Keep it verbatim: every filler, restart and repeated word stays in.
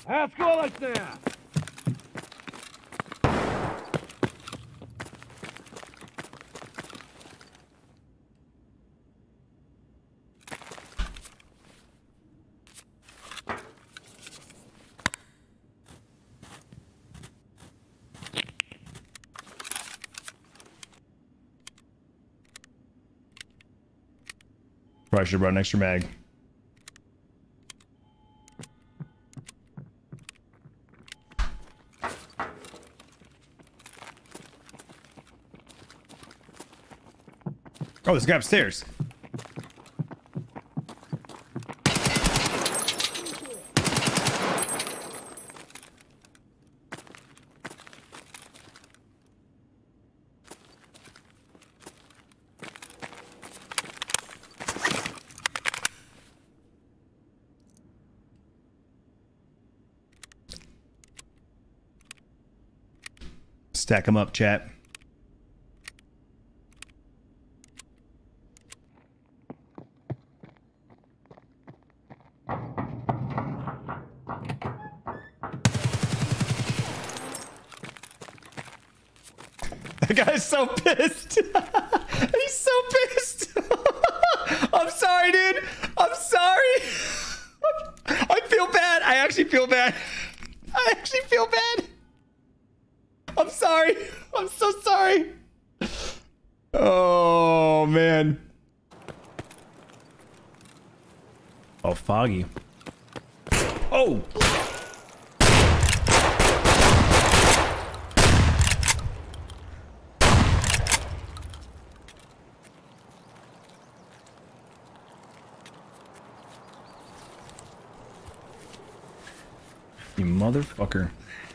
А, сколочная! Probably should have brought an extra mag. Oh, there's a guy upstairs. Stack them up, chat. That guy's so pissed. He's so pissed. I'm sorry, dude. I'm sorry. I feel bad. I actually feel bad. I actually feel bad. I'm sorry. I'm so sorry. Oh, man. Oh, Foggy. Oh. You motherfucker.